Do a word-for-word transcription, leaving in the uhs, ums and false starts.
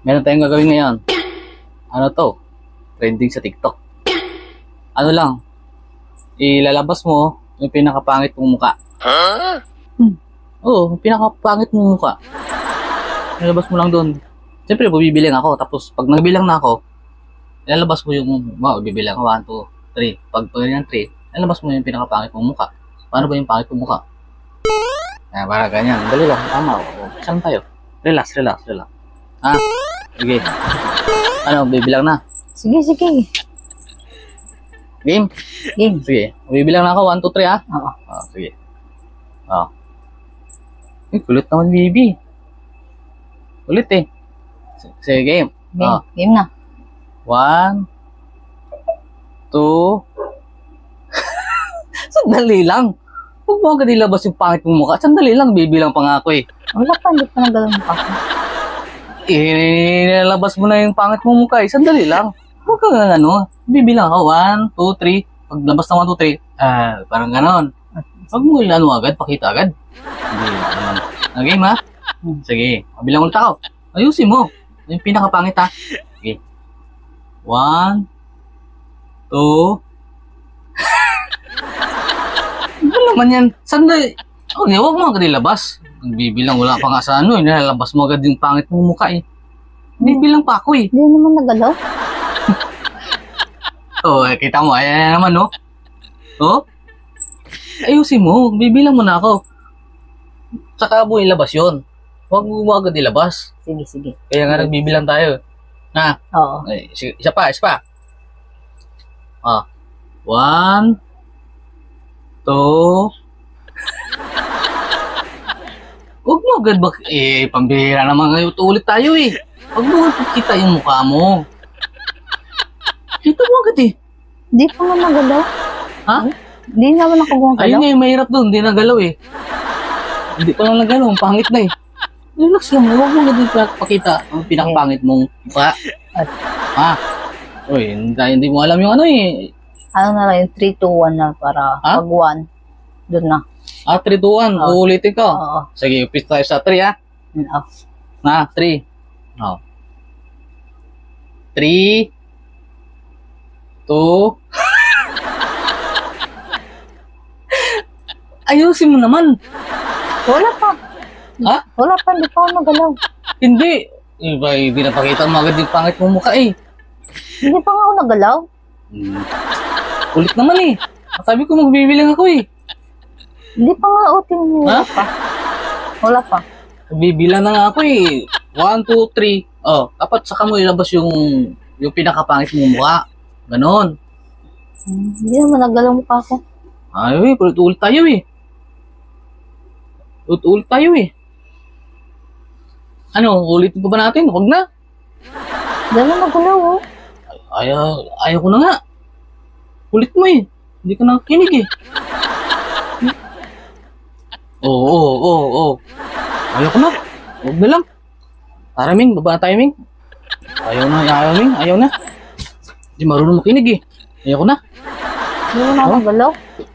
Meron tayong gagawin ngayon. Ano to? Trending sa TikTok. Ano lang, ilalabas mo yung pinakapangit mong mukha. Huh? Hmm. Oo, yung pinakapangit mong mukha. Ilalabas mo lang doon. Siyempre, bubibilang ako. Tapos, pag nagbilang na ako, ilalabas mo yung, wow, bibilang ako, one, two, three. Pag pag yan, three, ilalabas mo yung pinakapangit mong mukha. Paano ba yung pangit mong mukha? Ah, para ganyan. Dali lang, tama. O, saan tayo? Relax, relax, relax. Ah, sige. Ano, bibilang na. Sige, sige. Game? Game. Sige. Bibilang na ako, one, two, three, ha? Oo. Ah, sige. Ah. Eh, kulit naman, baby. Kulit eh. S- Sige, game. Game. Ah. Game na. One, two, sandali lang. Huwag mo agad ilabas yung pangit mong mukha. Sandali lang, bibilang pa nga ako eh. Wala pa, hindi pa nagalaw pa ako. Eh, nilabas mo na yung pangit mong mukha eh. Sandali lang. Huwag ka nga ano. Bibilang ako. One, two, three. Paglabas ng one, two, three. Ah, parang ganon. Huwag mo ilano agad, pakita agad. Hindi naman. Okay, ma? Sige, mabilang ulit ako. Ayusin mo. Yung pinakapangit ha. Sige. One, two. Ano naman yan? Sandali. Okay, huwag mo agad ilabas. Bibilang wala pa nga sa ano eh. Nalalabas mo agad yung pangit mong mukha eh. Bibilang pa ako eh. Hindi naman nagalaw. Oh, eh, kita mo. Ayan naman no. Oh? Ayusin mo. Bibilang mo na ako. Saka mo ilabas yun. Huwag mo agad ilabas. Sige, sige. Kaya nga nagbibilang tayo. Na. Oo. Ay, sige, isa pa, isa pa. Ah. One. Two. Huwag mo agad bak... Eh, pambihira naman ngayon. Ulit tayo eh. Huwag mo agad kita yung mukha mo. Kita mo agad eh. Hindi pa nga nagalaw. Ha? Hindi naman ako gumagalaw. Ayun nga yung mahirap doon. Hindi nagalaw eh. Hindi pa lang nagalaw. Ang pangit na eh. Relax lang. Huwag mo agad pakita ang pinakapangit mong mukha. Ha? Uy, hindi, hindi mo alam yung ano eh. Ano na lang, yung three, two, one na para Ha? pag one, doon na. Ah, three, two, one. Oo. Uulitin ko. Oo. Sige, upis tayo sa three ha. Oo. Na, three. Oh. three. two. Ayusin mo naman. Wala pa. Ha? Wala pa, hindi pa ako nagalaw. Hindi. Iba, hindi napakita mo agad yung pangit mong mukha eh. Hindi pa nga ako nagalaw. Hmm. Ulit naman eh. Sabi ko magbibilang ako eh. Hindi pa nga, utin mo. Ha? Wala pa. Wala pa. Bibilang na nga ako eh. One, two, three. Oh, dapat saka mo ilabas yung yung pinakapangit mong mukha. Ganon. Hmm, Hindi naman nagalaw pa ako. Ay, ulit-ulit tayo eh. Ulit-ulit tayo eh. Ano, ulitin pa ba natin? Huwag na. Hindi naman nagalaw, oh. Ayaw, ayaw ko na nga. Ulit mo eh. Hindi ka nakikinig eh. Oo, oo, oo, oo. Ayaw ko na. Huwag na lang. Tara, Ming. Baba na tayo, Ming. Ayaw na, ayaw, Ming. Ayaw na. Hindi marunong makinig eh. Ayaw ko na. Hindi naman ako nagalaw.